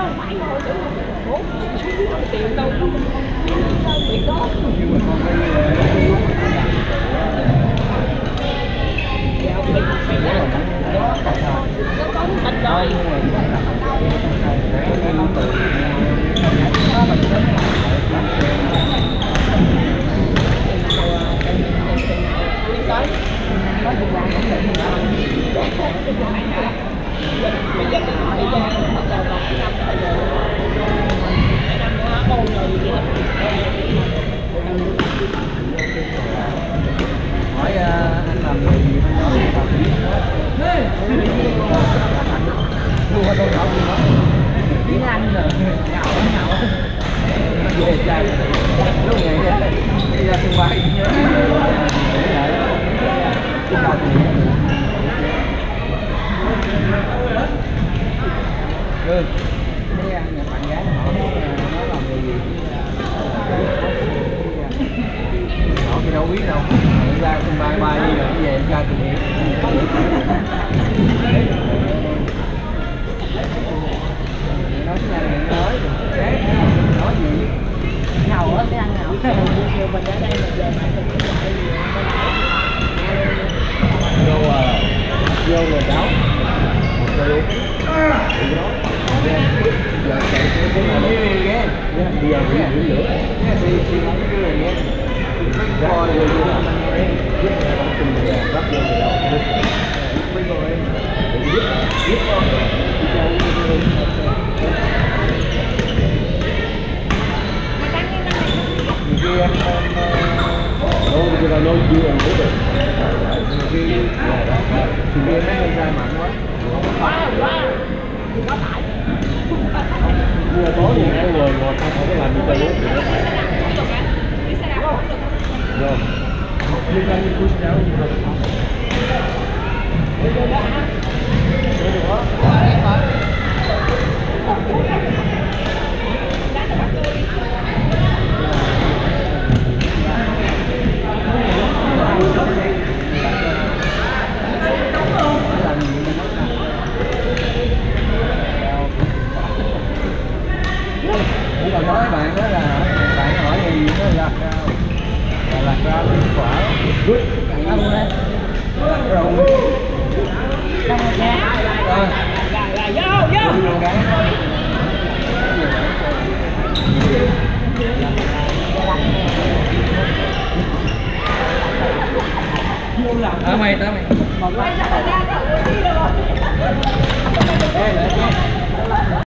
phải thôi chứ bố xuống đâu tiền đâu việc đó. Nhưng mà con phải Dạ, mình phải nó có mình rồi. hỏi anh làm nghề gì bên đó thì tao biết luôn qua tôi học gì đó tiếng Anh rồi nhậu về trai lúc ngày đi ra sân bay nhớ chúng ta thì Gương mấy nhà bạn gái họ nó làm nghề gì họ thì đâu biết đâu ra sân bay bay đi rồi về ra từ nghiệp nói cái này nói nói gì Ngầu á, cái ăn ngầu. Nhiều mình ở đây mình về vô rồi cháu rồi giờ chạy cái này ghé bây giờ ghé lửa đi nói cái này ghé coi rồi giúp không tìm ra bắt vô rồi đâu mấy người giúp con kia anh đâu bây giờ lôi chưa ăn được kia thì kia mấy con trai mạnh quá vừa tối thì ăn rồi ngồi không có làm gì tao luôn rồi nhưng anh cứ cháu còn nói bạn đó là bạn hỏi gì nó lạc rau kết quả good ăn đấy lạc rau vô mày tới mày